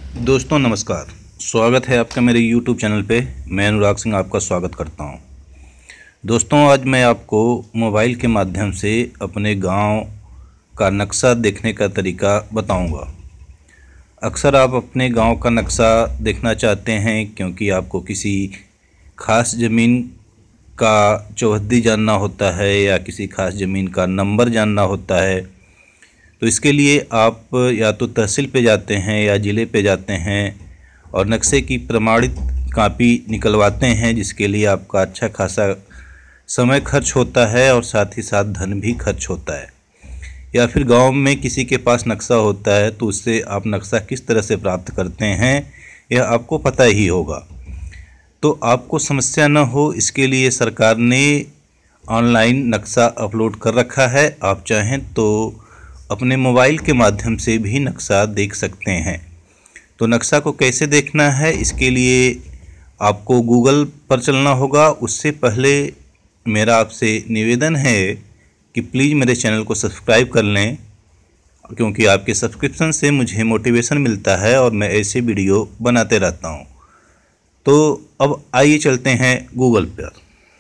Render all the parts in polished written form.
दोस्तों नमस्कार। स्वागत है आपका मेरे YouTube चैनल पे। मैं अनुराग सिंह आपका स्वागत करता हूं। दोस्तों आज मैं आपको मोबाइल के माध्यम से अपने गांव का नक्शा देखने का तरीका बताऊंगा। अक्सर आप अपने गांव का नक्शा देखना चाहते हैं क्योंकि आपको किसी ख़ास ज़मीन का चौहद्दी जानना होता है या किसी ख़ास ज़मीन का नंबर जानना होता है। तो इसके लिए आप या तो तहसील पे जाते हैं या ज़िले पे जाते हैं और नक्शे की प्रमाणित कापी निकलवाते हैं, जिसके लिए आपका अच्छा खासा समय खर्च होता है और साथ ही साथ धन भी खर्च होता है। या फिर गांव में किसी के पास नक्शा होता है तो उससे आप नक्शा किस तरह से प्राप्त करते हैं यह आपको पता ही होगा। तो आपको समस्या न हो इसके लिए सरकार ने ऑनलाइन नक्शा अपलोड कर रखा है। आप चाहें तो अपने मोबाइल के माध्यम से भी नक्शा देख सकते हैं। तो नक्शा को कैसे देखना है इसके लिए आपको गूगल पर चलना होगा। उससे पहले मेरा आपसे निवेदन है कि प्लीज़ मेरे चैनल को सब्सक्राइब कर लें, क्योंकि आपके सब्सक्रिप्शन से मुझे मोटिवेशन मिलता है और मैं ऐसे वीडियो बनाते रहता हूं। तो अब आइए चलते हैं गूगल पर।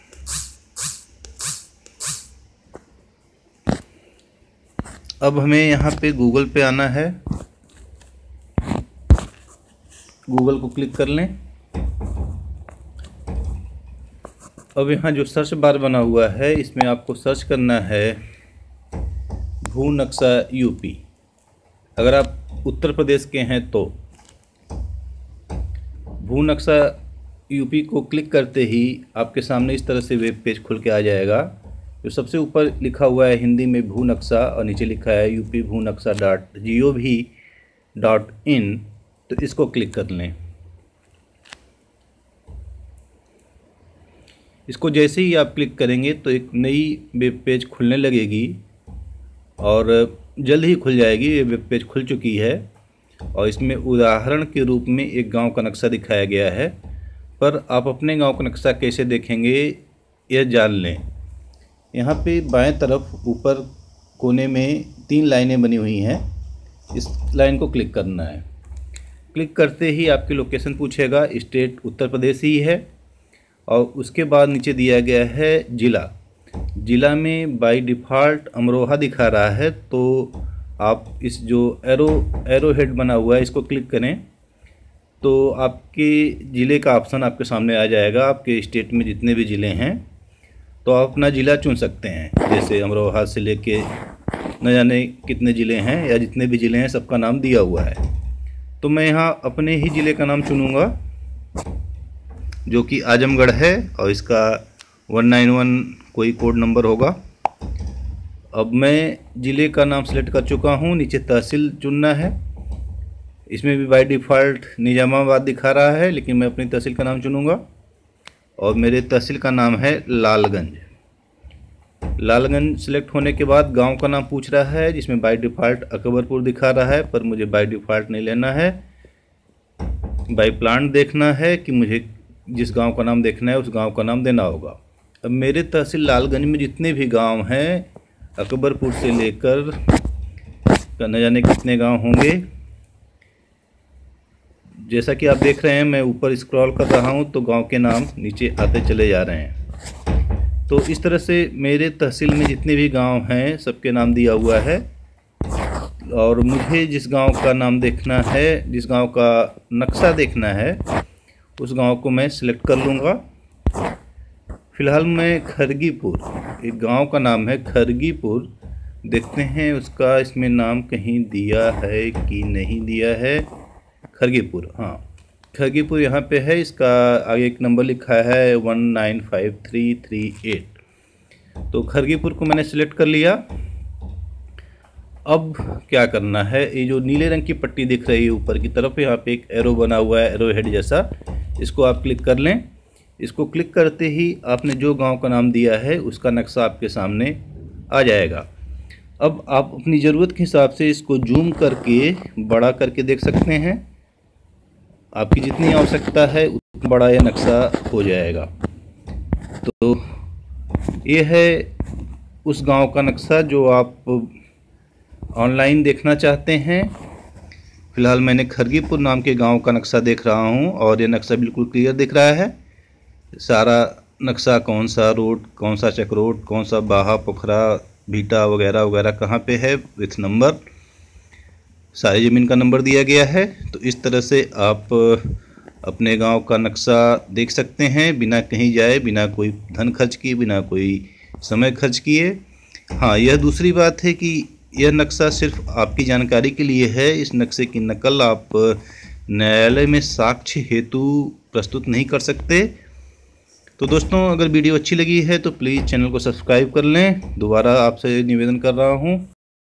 अब हमें यहाँ पे गूगल पे आना है। गूगल को क्लिक कर लें। अब यहाँ जो सर्च बार बना हुआ है इसमें आपको सर्च करना है भू नक्शा यूपी। अगर आप उत्तर प्रदेश के हैं तो भू नक्शा यूपी को क्लिक करते ही आपके सामने इस तरह से वेब पेज खुल के आ जाएगा। जो सबसे ऊपर लिखा हुआ है हिंदी में भू नक्शा और नीचे लिखा है यूपी भू नक्शा .gov.in, तो इसको क्लिक कर लें। इसको जैसे ही आप क्लिक करेंगे तो एक नई वेब पेज खुलने लगेगी और जल्द ही खुल जाएगी। ये वेब पेज खुल चुकी है और इसमें उदाहरण के रूप में एक गांव का नक्शा दिखाया गया है। पर आप अपने गांव का नक्शा कैसे देखेंगे यह जान लें। यहाँ पे बाएं तरफ ऊपर कोने में 3 लाइनें बनी हुई हैं। इस लाइन को क्लिक करना है। क्लिक करते ही आपकी लोकेशन पूछेगा। स्टेट उत्तर प्रदेश ही है और उसके बाद नीचे दिया गया है ज़िला में बाय डिफ़ॉल्ट अमरोहा दिखा रहा है। तो आप इस जो एरो हेड बना हुआ है इसको क्लिक करें तो आपके ज़िले का ऑप्शन आपके सामने आ जाएगा। आपके स्टेट में जितने भी ज़िले हैं तो आप अपना ज़िला चुन सकते हैं। जैसे अमरोहा से लेके न जाने कितने ज़िले हैं या जितने भी ज़िले हैं सबका नाम दिया हुआ है। तो मैं यहाँ अपने ही ज़िले का नाम चुनूँगा जो कि आजमगढ़ है और इसका 191 कोई कोड नंबर होगा। अब मैं ज़िले का नाम सेलेक्ट कर चुका हूँ। नीचे तहसील चुनना है। इसमें भी बाय डिफ़ॉल्ट निजामाबाद दिखा रहा है, लेकिन मैं अपनी तहसील का नाम चुनूँगा और मेरे तहसील का नाम है लालगंज सेलेक्ट होने के बाद गांव का नाम पूछ रहा है, जिसमें बाय डिफ़ॉल्ट अकबरपुर दिखा रहा है, पर मुझे बाय डिफ़ॉल्ट नहीं लेना है। बाय प्लान देखना है कि मुझे जिस गांव का नाम देखना है उस गांव का नाम देना होगा। अब मेरे तहसील लालगंज में जितने भी गांव हैं अकबरपुर से लेकर न जाने कितने गांव होंगे, जैसा कि आप देख रहे हैं मैं ऊपर स्क्रॉल कर रहा हूं तो गांव के नाम नीचे आते चले जा रहे हैं। तो इस तरह से मेरे तहसील में जितने भी गांव हैं सबके नाम दिया हुआ है और मुझे जिस गांव का नाम देखना है, जिस गांव का नक्शा देखना है, उस गांव को मैं सिलेक्ट कर लूँगा। फ़िलहाल मैं खरगीपुर, एक गांव का नाम है खरगीपुर, देखते हैं उसका इसमें नाम कहीं दिया है कि नहीं दिया है। खरगीपुर, हाँ खरगीपुर यहाँ पे है। इसका आगे एक नंबर लिखा है 195338। तो खरगीपुर को मैंने सिलेक्ट कर लिया। अब क्या करना है, ये जो नीले रंग की पट्टी दिख रही है ऊपर की तरफ, यहाँ पे एक एरो बना हुआ है, एरो हेड जैसा, इसको आप क्लिक कर लें। इसको क्लिक करते ही आपने जो गांव का नाम दिया है उसका नक्शा आपके सामने आ जाएगा। अब आप अपनी ज़रूरत के हिसाब से इसको जूम करके बड़ा करके देख सकते हैं। आपकी जितनी आवश्यकता है उतना बड़ा यह नक्शा हो जाएगा। तो ये है उस गांव का नक्शा जो आप ऑनलाइन देखना चाहते हैं। फ़िलहाल मैंने खरगीपुर नाम के गांव का नक्शा देख रहा हूं और ये नक्शा बिल्कुल क्लियर दिख रहा है। सारा नक्शा कौन सा रोड, कौन सा चक रोड, कौन सा बाहा, पोखरा, भीटा वगैरह वगैरह कहाँ पे है विथ नंबर, सारी ज़मीन का नंबर दिया गया है। तो इस तरह से आप अपने गांव का नक्शा देख सकते हैं बिना कहीं जाए, बिना कोई धन खर्च किए, बिना कोई समय खर्च किए। हाँ, यह दूसरी बात है कि यह नक्शा सिर्फ आपकी जानकारी के लिए है। इस नक्शे की नकल आप न्यायालय में साक्ष्य हेतु प्रस्तुत नहीं कर सकते। तो दोस्तों, अगर वीडियो अच्छी लगी है तो प्लीज़ चैनल को सब्सक्राइब कर लें। दोबारा आपसे निवेदन कर रहा हूँ।